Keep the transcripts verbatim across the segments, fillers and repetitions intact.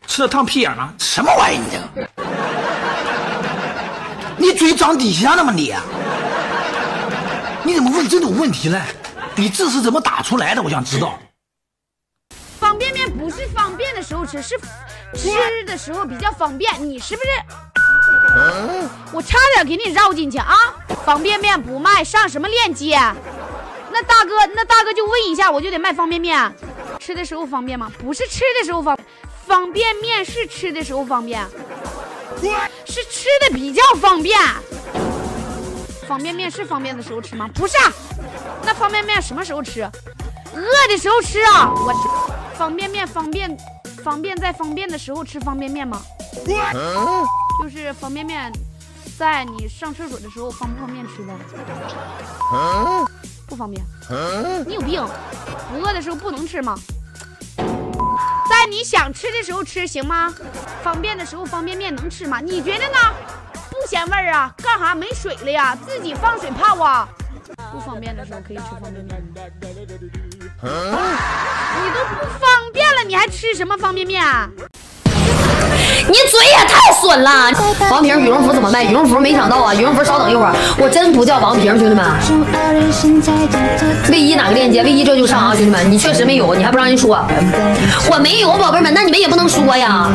吃了烫屁眼吗？什么玩意儿？你这个，你嘴长底下了吗你？你怎么问这种问题呢？你字是怎么打出来的？我想知道。 方便面不是方便的时候吃，是吃的时候比较方便，你是不是？嗯、我差点给你绕进去啊！方便面不卖，上什么链接？那大哥，那大哥就问一下，我就得卖方便面。吃的时候方便吗？不是吃的时候方便，方便面是吃的时候方便，是吃的比较方便。方便面是方便的时候吃吗？不是，那方便面什么时候吃？饿的时候吃啊！我方便面方便方便在方便的时候吃方便面吗？就是方便面，在你上厕所的时候方不方便吃的？不方便。你有病！不饿的时候不能吃吗？在你想吃的时候吃行吗？方便的时候方便面能吃吗？你觉得呢？不咸味儿啊？干啥没水了呀？自己放水泡啊？不方便的时候可以吃方便面。你都不方便了，你还吃什么方便面啊？ 你嘴也太损了！王平羽绒服怎么卖？羽绒服没想到啊！羽绒服稍等一会儿，我真不叫王平，兄弟们。卫衣哪个链接？卫衣这就上啊，兄弟们！你确实没有，你还不让人说？我没有，宝贝们，那你们也不能说呀。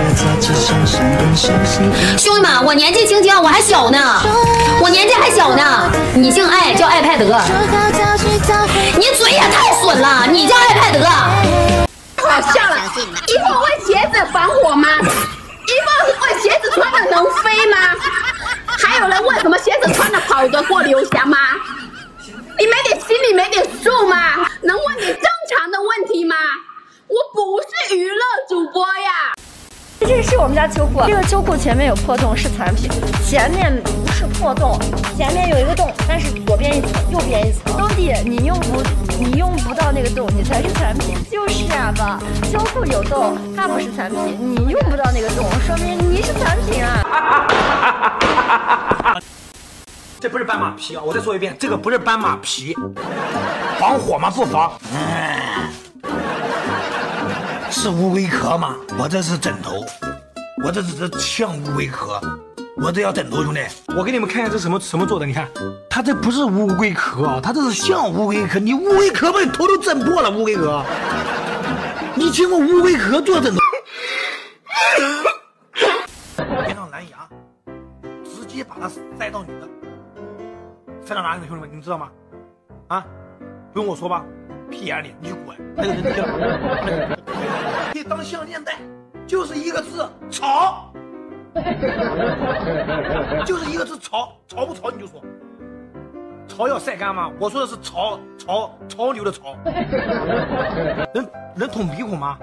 兄弟们，我年纪轻轻，我还小呢，我年纪还小呢。你姓艾，叫艾派德。你嘴也太损了，你叫艾派德。 好笑了，衣服为鞋子防火吗？衣服为鞋子穿的能飞吗？还有人问什么鞋子穿的跑得过刘翔吗？你没点心里没点数吗？能问你正常的问题吗？我不是娱乐主播呀。 这是我们家秋裤，这个秋裤前面有破洞是残品，前面不是破洞，前面有一个洞，但是左边一层，右边一层。兄弟，你用不你用不到那个洞，你才是残品。就是啊吧，秋裤有洞，它不是残品，你用不到那个洞，说明你是残品啊。 这不是斑马皮啊！我再说一遍，这个不是斑马皮，防火吗？不防。嗯是乌龟壳吗？我这是枕头，我这只是像乌龟壳，我这要枕头，兄弟。我给你们看看这什么什么做的，你看，它这不是乌龟壳啊，它这是像乌龟壳。你乌龟壳把你头都震破了，乌龟壳。你见过乌龟壳做的枕头？别让蓝牙，直接把它塞到你的，塞到哪里呢？兄弟们，你们知道吗？啊，不用我说吧。屁眼里，你去滚！那个人这个可以当项链戴，就是一个字潮，就是一个字潮，潮不潮你就说，潮要晒干吗？我说的是潮潮潮流的潮，能能捅鼻孔吗？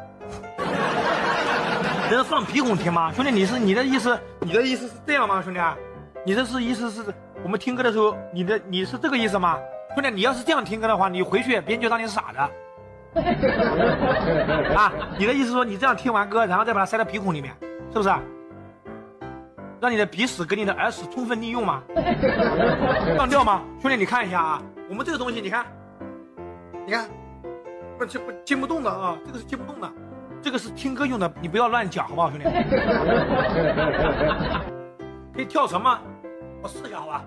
能放鼻孔听吗？兄弟，你是你的意思，你的意思是这样吗？兄弟，你这是意思是我们听歌的时候，你的你是这个意思吗？兄弟，你要是这样听歌的话，你回去别人就当你是傻的。啊，你的意思说你这样听完歌，然后再把它塞到鼻孔里面，是不是？让你的鼻屎跟你的耳屎充分利用吗？放掉吗？兄弟，你看一下啊，我们这个东西，你看，你看，不听不听不动的啊，这个是听不动的，这个是听歌用的，你不要乱讲，好不好，兄弟？可以跳绳吗？我试一下，好吧？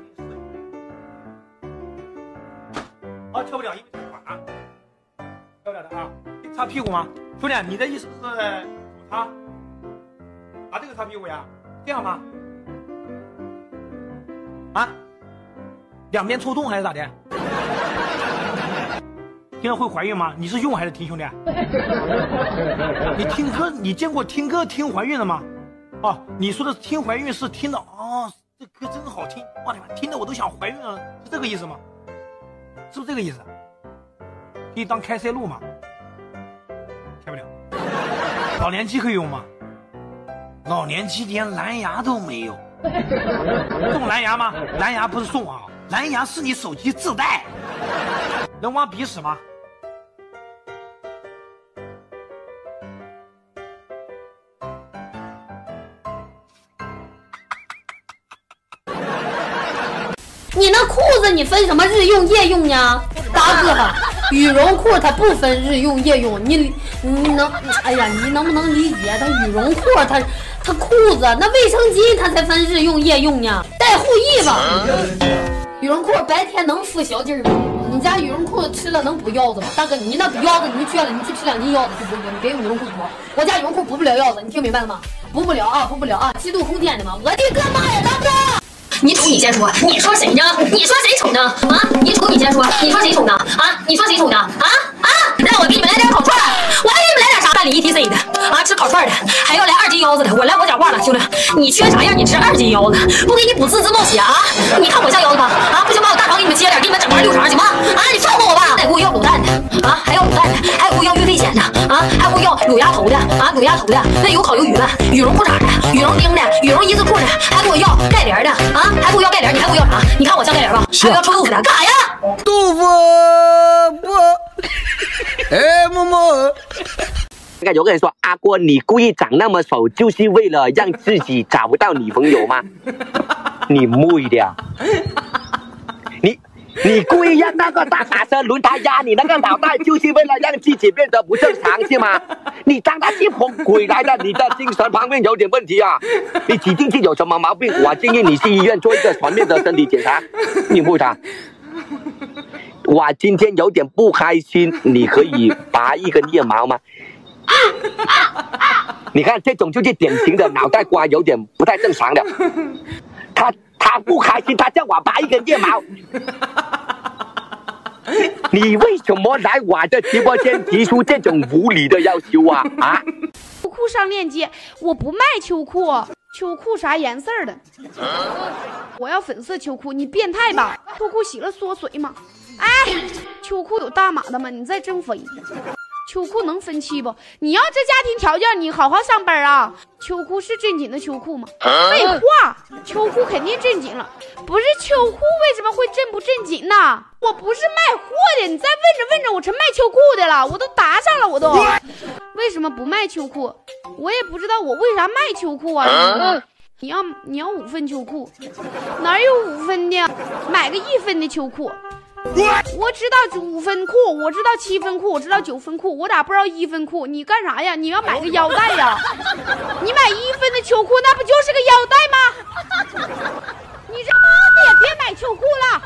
啊，跳不了，因为软啊，跳不了的啊。擦屁股吗？兄弟，你的意思是怎么擦？拿这个擦屁股呀？这样吗？啊？两边抽动还是咋的？听了会怀孕吗？你是用还是听，兄弟？你听歌，你见过听歌听怀孕的吗？哦，你说的听怀孕是听的哦，这歌真好听，我的妈，听的我都想怀孕了，是这个意思吗？是不是这个意思？可以当开塞露吗？开不了。老年机可以用吗？老年机连蓝牙都没有。送蓝牙吗？蓝牙不是送啊，蓝牙是你手机自带。能挖鼻屎吗？ 你那裤子你分什么日用夜用呢？大哥， 羽绒裤它不分日用夜用，你你能哎呀，你能不能理解？它羽绒裤它它裤子那卫生巾它才分日用夜用呢，带护翼吧。羽绒裤白天能敷小劲儿吗？你家羽绒裤吃了能补腰子吗？大哥，你那补腰子你去了，你去吃两斤腰子就补补，你别用羽绒裤补。我家羽绒裤补不了腰子，你听明白了吗？补不了啊，补不了啊，极度空间的嘛。我的个妈呀，大哥！ 你丑你先说，你说谁呢？你说谁丑呢？啊，你丑你先说，你说谁丑呢？啊，你说谁丑呢？啊啊！让我给你们来点烤串，我还给你们来点啥？办理 E T C 的啊，吃烤串的，还要来二斤腰子的。我来我讲话了，兄弟，你缺啥样？你吃二斤腰子，不给你补自自冒血啊？你看我像腰子吗？啊，不行，把我大肠给你们切点，给你们整盘六肠行吗？啊，你凑合我吧。还给我要卤蛋的啊，还要卤蛋的，还给我要运费险的啊，还给我要卤鸭头的啊，卤鸭头的，那有烤鱿鱼的，羽绒裤衩的，羽绒钉的，羽绒一字裤的，还给我要盖帘的啊，还给我要盖帘，你还给我要啥？你看我像盖帘吧？还要臭豆腐的，干啥呀？ 豆腐不，哎，默默。 有个人说：“阿郭，你故意长那么丑，就是为了让自己找不到女朋友吗？你妹的！你你故意让那个大卡车轮胎压你那个脑袋，就是为了让自己变得不正常是吗？你长得是疯鬼来的，你的精神方面有点问题啊！你几近期有什么毛病？我建议你去医院做一个全面的身体检查。你妹的！我今天有点不开心，你可以拔一根腋毛吗？”你看，这种就是典型的脑袋瓜有点不太正常的。他他不开心，他叫我拔一根腋毛。你为什么来我的直播间提出这种无理的要求啊？啊！ 秋裤上链接，我不卖秋裤，秋裤啥颜色的？我要粉色秋裤，你变态吧？秋裤洗了缩水吗？哎，秋裤有大码的吗？你在真肥。秋裤能分期不？你要这家庭条件，你好好上班啊！秋裤是正经的秋裤吗？废话，秋裤肯定正经了。不是秋裤为什么会正不正经呢？我不是卖货的，你再问着问着，我成卖秋裤的了，我都答上了，我都。为什么不卖秋裤？我也不知道我为啥卖秋裤啊！你要你要五分秋裤，哪有五分的？买个一分的秋裤。我知道五分裤，我知道七分裤，我知道九分裤，我咋不知道一分裤？你干啥呀？你要买个腰带呀？你买一分的秋裤，那不就是个腰带吗？你这妈的也别买秋裤了。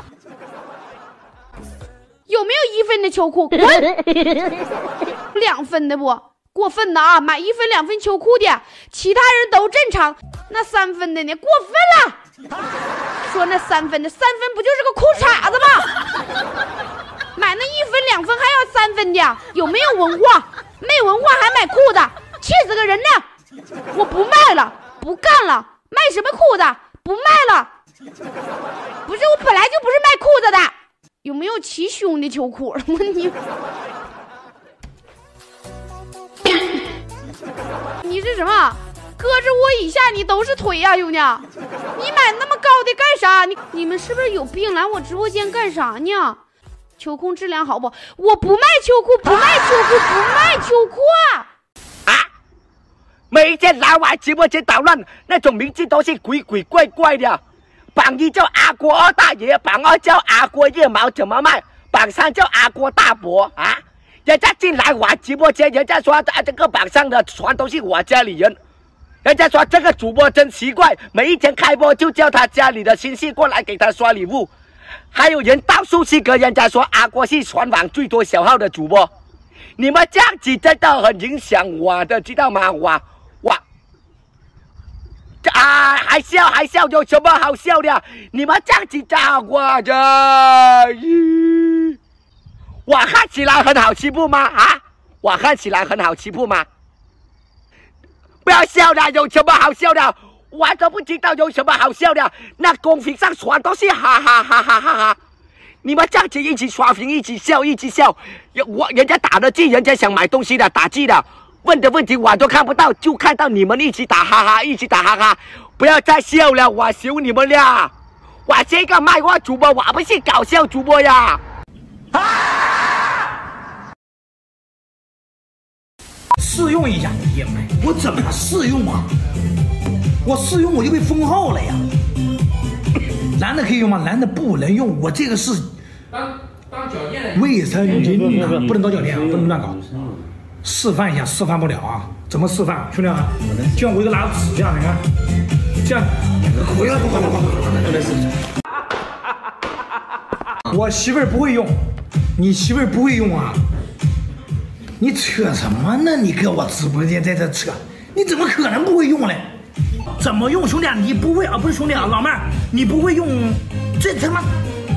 有没有一分的秋裤？滚！两分的不？过分的啊！买一分两分秋裤的，其他人都正常，那三分的呢？过分了！说那三分的，三分不就是个裤衩子吗？买那一分两分还要三分的，有没有文化？没文化还买裤子，气死个人呢！我不卖了，不干了，卖什么裤子？不卖了。不是，我本来就不是卖裤子的。有没有齐胸的秋裤？我你，你是什么？胳肢窝以下你都是腿呀、啊，兄弟！你买那么高的干啥？你你们是不是有病？来我直播间干啥呢？秋裤质量好不？我不卖秋裤，不卖秋裤，不卖秋裤啊！每天来我直播间捣乱，那种名字都是鬼鬼怪怪的。榜一叫阿郭二大爷，榜二叫阿郭腋毛怎么卖？榜三叫阿郭大伯啊！人家进来我直播间，人家说啊，这个榜上的全都是我家里人。人家说这个主播真奇怪，每一天开播就叫他家里的亲戚过来给他刷礼物，还有人到处去跟人家说阿郭是全网最多小号的主播。你们这样子真的很影响我的，知道吗？我我啊，还笑还笑，有什么好笑的？你们这样子炸我的，我看起来很好欺负吗？啊，我看起来很好欺负吗？不要笑了，有什么好笑的？我都不知道有什么好笑的。那公屏上全都是哈哈哈哈哈哈！你们这样子一起刷屏，一起笑，一起笑。我人家打的字，人家想买东西的打字的，问的问题我都看不到，就看到你们一起打哈哈，一起打哈哈。不要再笑了，我求你们了。我这个卖货主播，我不是搞笑主播呀。 试用一下也买，我怎么试用啊？我试用我就被封号了呀！男的可以用吗？男的不能用，我这个是卫生巾啊，不能当脚垫啊，不能乱搞。示范一下，示范不了啊，怎么示范？兄弟啊，就像我一个拿个纸这样，你看，这样，回来，快快快快快快！我媳妇儿不会用，你媳妇儿不会用啊？你扯什么呢？你搁我直播间在这扯，你怎么可能不会用嘞？怎么用，兄弟啊？你不会啊？不是兄弟啊，老妹儿，你不会用，这他妈！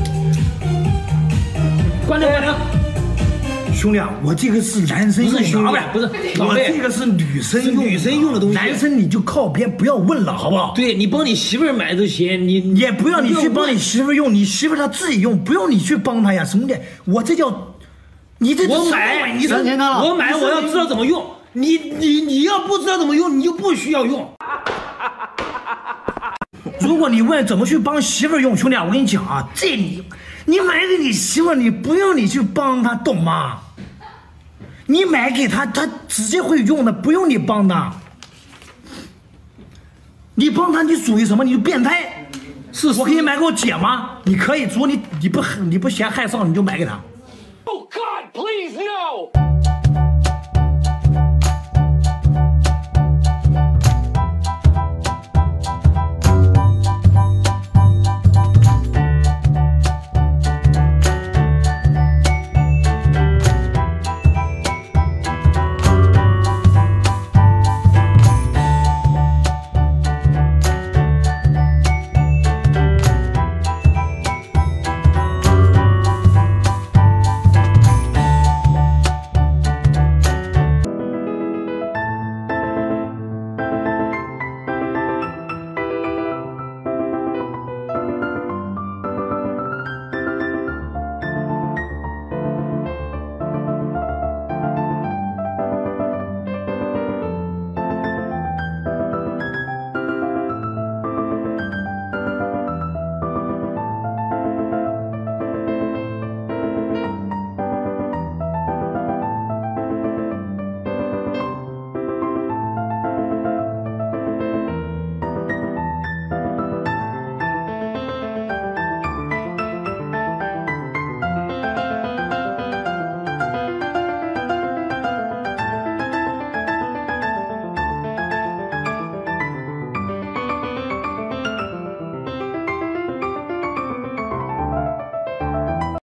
关掉关掉！兄弟啊，我这个是男生用的，不是我这个是女生用女生用的东西。男生你就靠边，不要问了，好不好？对你帮你媳妇儿买这些，你也不要你去帮你媳妇儿用，你媳妇儿她自己用，不用你去帮她呀，什么的？我这叫你这我买，你三千了，我买我要知道怎么用，你你你要不知道怎么用，你就不需要用。如果你问怎么去帮媳妇儿用，兄弟啊，我跟你讲啊，这你你买给你媳妇儿，你不用你去帮她，懂吗？你买给她，她直接会用的，不用你帮她。你帮她，你属于什么？你就变态。是我给你买给我姐吗？你可以，如果你你不你不嫌害臊，你就买给她。Oh God, please no!